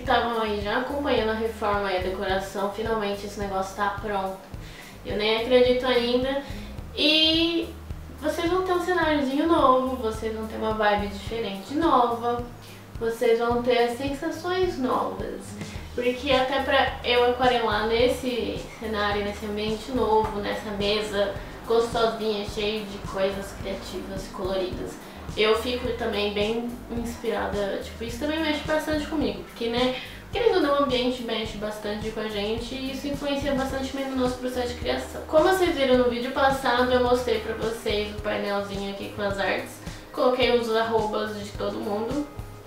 estavam aí já acompanhando a reforma e a decoração, finalmente esse negócio tá pronto. Eu nem acredito ainda. E vocês vão ter um cenáriozinho novo, vocês vão ter uma vibe diferente nova, vocês vão ter sensações novas. Porque até pra eu aquarelar nesse cenário, nesse ambiente novo, nessa mesa gostosinha, cheia de coisas criativas e coloridas, eu fico também bem inspirada. Tipo, isso também mexe bastante comigo, porque, né, querendo ou não, o ambiente mexe bastante com a gente e isso influencia bastante no nosso processo de criação. Como vocês viram no vídeo passado, eu mostrei pra vocês o painelzinho aqui com as artes, coloquei os arrobas de todo mundo.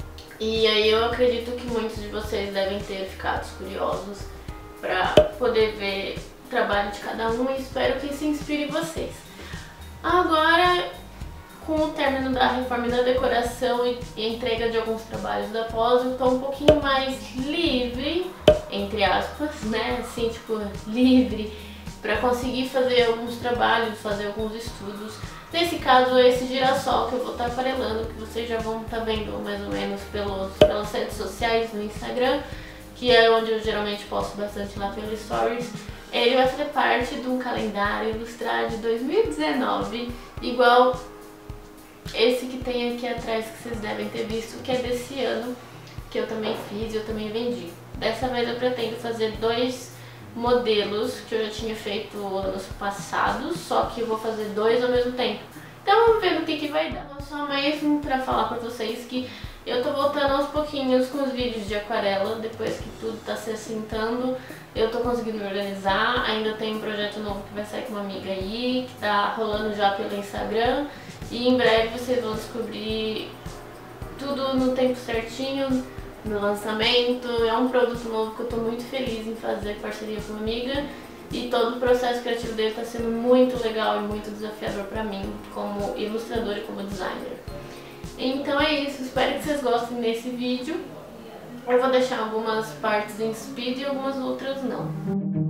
E aí eu acredito que muitos de vocês devem ter ficado curiosos para poder ver o trabalho de cada um e espero que isso inspire vocês. Agora, com o término da reforma e da decoração e entrega de alguns trabalhos da pós, eu estou um pouquinho mais livre, entre aspas, né? Assim, tipo, livre para conseguir fazer alguns trabalhos, fazer alguns estudos. Nesse caso, esse girassol que eu vou estar aquarelando, que vocês já vão estar vendo mais ou menos pelas redes sociais, no Instagram, que é onde eu geralmente posto bastante lá pelos stories. Ele vai fazer parte de um calendário ilustrado de 2019, igual esse que tem aqui atrás, que vocês devem ter visto, que é desse ano, que eu também fiz e eu também vendi. Dessa vez eu pretendo fazer 2 modelos que eu já tinha feito anos passados, só que eu vou fazer 2 ao mesmo tempo. Então vamos ver no que vai dar. Só mesmo pra falar pra vocês que eu tô voltando aos pouquinhos com os vídeos de aquarela, depois que tudo tá se assentando, eu tô conseguindo me organizar. Ainda tem um projeto novo que vai sair com uma amiga aí, que tá rolando já pelo Instagram, e em breve vocês vão descobrir tudo no tempo certinho, no lançamento. É um produto novo que eu tô muito feliz em fazer parceria com uma amiga e todo o processo criativo dele tá sendo muito legal e muito desafiador pra mim como ilustradora e como designer. Então é isso, espero que vocês gostem desse vídeo. Eu vou deixar algumas partes em speed e algumas outras não.